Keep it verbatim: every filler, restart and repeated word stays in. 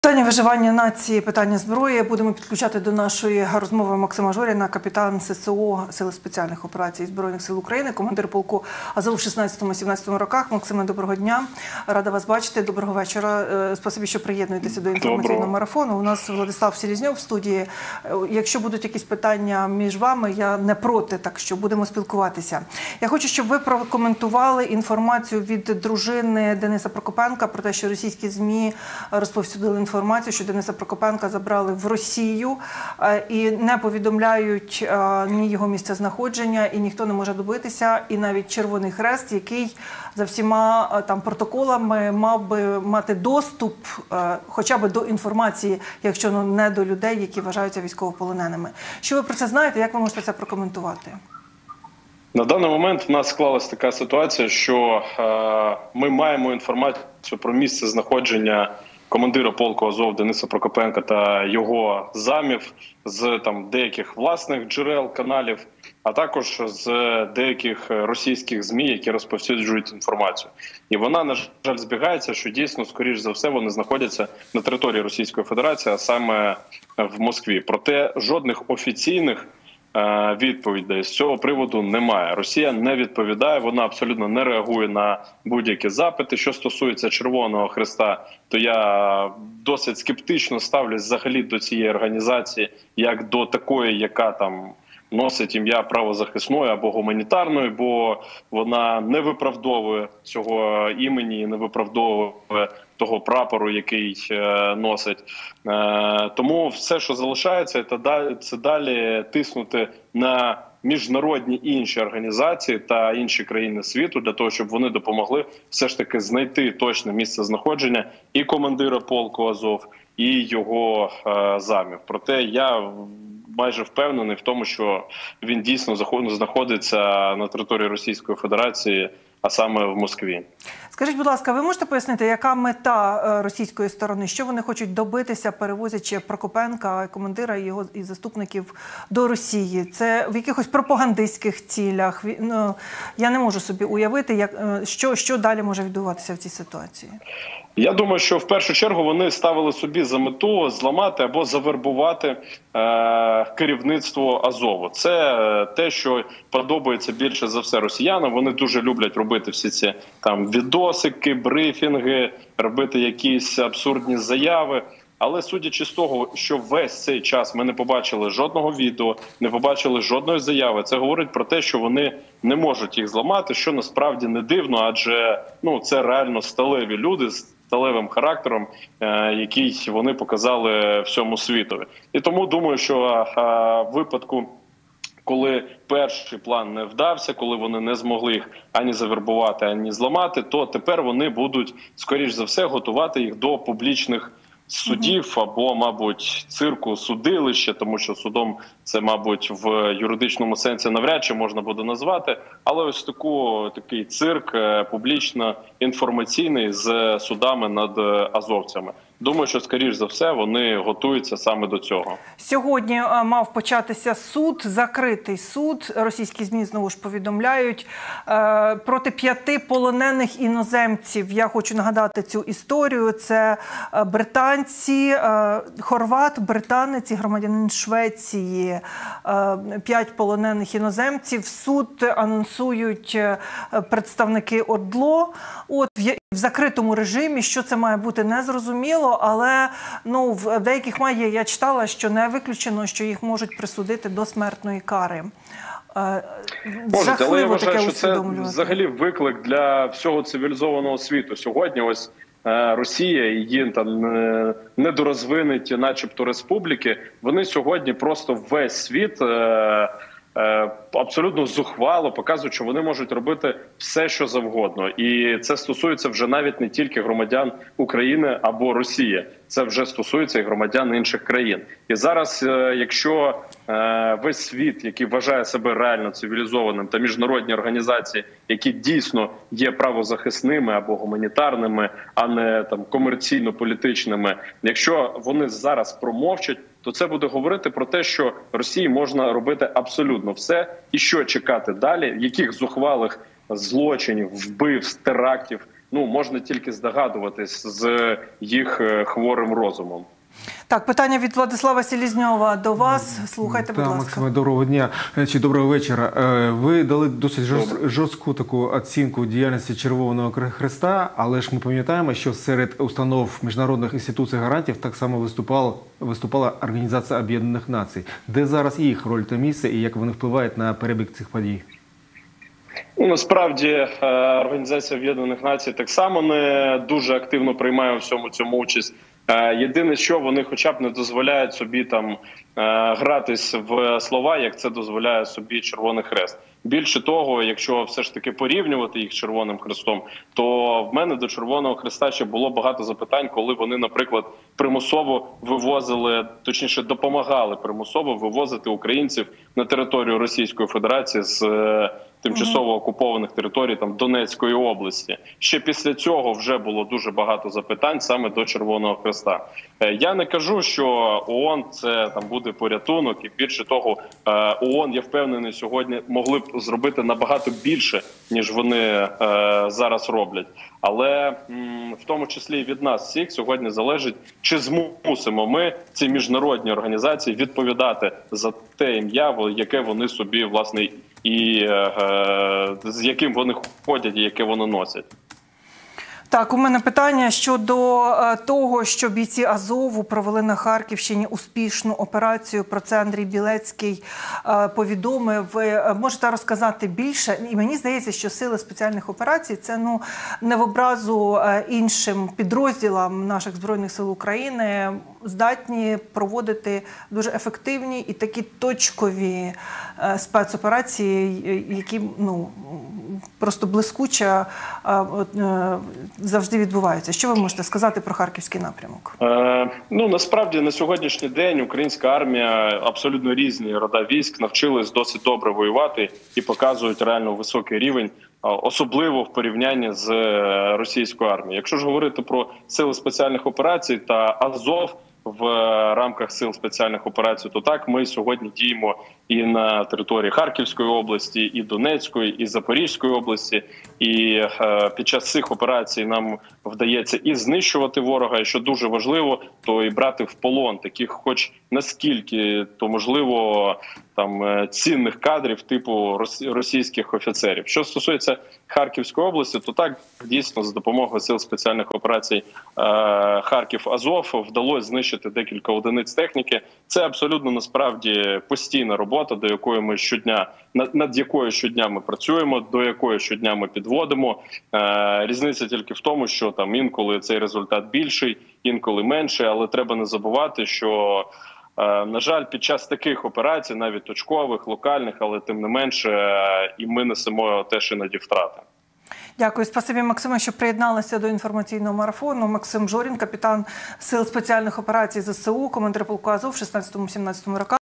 Питання виживання нації, питання зброї. Будемо підключати до нашої розмови Максима Жоріна, капітан ССО Сили спеціальних операцій Збройних сил України, командир полку Азов в шістнадцятому-сімнадцятому роках. Максиме, доброго дня. Рада вас бачити. Доброго вечора. Спасибі, що приєднуєтеся до інформаційного Доброго. марафону. У нас Владислав Селезньов в студії. Якщо будуть якісь питання між вами, я не проти, так що будемо спілкуватися. Я хочу, щоб ви прокоментували інформацію від дружини Дениса Прокопенка про те, що російські ЗМІ розповсюдили інформацію, інформацію, що Дениса Прокопенка забрали в Росію і не повідомляють ні його місцезнаходження, і ніхто не може добитися, і навіть Червоний Хрест, який за всіма там протоколами мав би мати доступ хоча б до інформації, якщо не до людей, які вважаються військовополоненими. Що ви про це знаєте? Як ви можете це прокоментувати? На даний момент в нас склалась така ситуація, що е, ми маємо інформацію про місце знаходження командира полку Азов Дениса Прокопенка та його замів з там деяких власних джерел, каналів, а також з деяких російських ЗМІ, які розповсюджують інформацію. І вона, на жаль, збігається, що дійсно, скоріш за все, вони знаходяться на території Російської Федерації, а саме в Москві. Проте жодних офіційних відповідей з цього приводу немає. Росія не відповідає, вона абсолютно не реагує на будь-які запити. Що стосується Червоного Хреста, то я досить скептично ставлюсь взагалі до цієї організації, як до такої, яка там носить ім'я правозахисної або гуманітарної, бо вона не виправдовує цього імені, не виправдовує того прапору, який носить. Тому все, що залишається, це далі тиснути на міжнародні інші організації та інші країни світу для того, щоб вони допомогли все ж таки знайти точне місце знаходження і командира полку Азов, і його замів. Проте я майже впевнений в тому, що він дійсно знаходиться на території Російської Федерації, а саме в Москві. Скажіть, будь ласка, ви можете пояснити, яка мета російської сторони? Що вони хочуть добитися, перевозячи Прокопенка, командира і його і заступників до Росії? Це в якихось пропагандистських цілях? Ну, я не можу собі уявити, як, що, що далі може відбуватися в цій ситуації. Я думаю, що в першу чергу вони ставили собі за мету зламати або завербувати е, керівництво Азову. Це те, що подобається більше за все росіянам. Вони дуже люблять робити всі ці там відосики, брифінги, робити якісь абсурдні заяви. Але судячи з того, що весь цей час ми не побачили жодного відео, не побачили жодної заяви, це говорить про те, що вони не можуть їх зламати, що насправді не дивно, адже ну це реально сталеві люди з сталевим характером, який вони показали всьому світові. І тому думаю, що в випадку, коли перший план не вдався, коли вони не змогли їх ані завербувати, ані зламати, то тепер вони будуть, скоріш за все, готувати їх до публічних судів або, мабуть, цирку, судилища, тому що судом це, мабуть, в юридичному сенсі навряд чи можна буде назвати, але ось таку, такий цирк публічно-інформаційний з судами над азовцями. Думаю, що, скоріш за все, вони готуються саме до цього. Сьогодні мав початися суд, закритий суд. Російські ЗМІ знову ж повідомляють проти п'яти полонених іноземців. Я хочу нагадати цю історію. Це британці, хорват, британець і громадянин Швеції. П'ять полонених іноземців. Суд анонсують представники ОРДЛО. От в закритому режимі, що це має бути, незрозуміло, але ну, в деяких медіа я читала, що не виключено, що їх можуть присудити до смертної кари. Можуть, але я вважаю, що це взагалі виклик для всього цивілізованого світу. Сьогодні ось Росія і її там недорозвинуті начебто республіки, вони сьогодні просто весь світ абсолютно зухвало показують, що вони можуть робити все, що завгодно. І це стосується вже навіть не тільки громадян України або Росії. Це вже стосується і громадян інших країн. І зараз, якщо весь світ, який вважає себе реально цивілізованим, та міжнародні організації, які дійсно є правозахисними або гуманітарними, а не там комерційно-політичними, якщо вони зараз промовчать, то це буде говорити про те, що Росії можна робити абсолютно все, і що чекати далі, яких зухвалих злочинів, вбивств, терактів ну можна тільки здогадуватись з їх хворим розумом. Так, питання від Владислава Селізньова до вас. Слухайте, будь Так, ласка. Максиме, доброго дня чи доброго вечора. Ви дали досить жорстку таку оцінку діяльності Червоного Хреста, але ж ми пам'ятаємо, що серед установ міжнародних інституцій гарантів так само виступала, виступала Організація Об'єднаних Націй. Де зараз їх роль та місце і як вони впливають на перебіг цих подій? Ну, насправді Організація Об'єднаних Націй так само не дуже активно приймає у всьому цьому участь. Єдине, що вони хоча б не дозволяють собі там гратись в слова, як це дозволяє собі Червоний Хрест. Більше того, якщо все ж таки порівнювати їх з Червоним Хрестом, то в мене до Червоного Хреста ще було багато запитань, коли вони, наприклад, примусово вивозили, точніше допомагали примусово вивозити українців на територію Російської Федерації з тимчасово окупованих територій там Донецької області. Ще після цього вже було дуже багато запитань саме до Червоного Хреста. Я не кажу, що ООН це там буде порятунок, і більше того, ООН, я впевнений, сьогодні могли б зробити набагато більше, ніж вони е, зараз роблять. Але м, в тому числі і від нас всіх сьогодні залежить, чи змусимо ми ці міжнародні організації відповідати за те ім'я, яке вони собі, власне, і е, е, з яким вони ходять і яке вони носять. Так, у мене питання щодо е, того, що бійці Азову провели на Харківщині успішну операцію. Про це Андрій Білецький е, повідомив. Ви можете розказати більше? І мені здається, що сили спеціальних операцій – це ну, не в образу е, іншим підрозділам наших Збройних сил України, здатні проводити дуже ефективні і такі точкові е, спецоперації, які ну, просто блискуче е, е, завжди відбуваються. Що ви можете сказати про Харківський напрямок? Е, ну, насправді, на сьогоднішній день українська армія, абсолютно різні рода військ, навчились досить добре воювати і показують реально високий рівень, особливо в порівнянні з російською армією. Якщо ж говорити про сили спеціальних операцій та Азов в рамках сил спеціальних операцій, то так, ми сьогодні діємо і на території Харківської області, і Донецької, і Запорізької області. І е, під час цих операцій нам вдається і знищувати ворога, і що дуже важливо, то і брати в полон таких, хоч наскільки, то можливо, там цінних кадрів типу російських офіцерів. Що стосується Харківської області, то так, дійсно, за допомогою сил спеціальних операцій е, Харків-Азов вдалося знищити декілька одиниць техніки. Це абсолютно, насправді, постійна робота, до якої ми щодня, над, над якою щодня ми працюємо, до якої щодня ми підводимо. Е, різниця тільки в тому, що там інколи цей результат більший, інколи менший, але треба не забувати, що на жаль, під час таких операцій, навіть точкових, локальних, але тим не менше, і ми несемо теж іноді втрати. Дякую. Спасибі, Максиме, що приєдналися до інформаційного марафону. Максим Жорін, капітан Сил спеціальних операцій зе се у, командир полку Азов в шістнадцятому-сімнадцятому роках.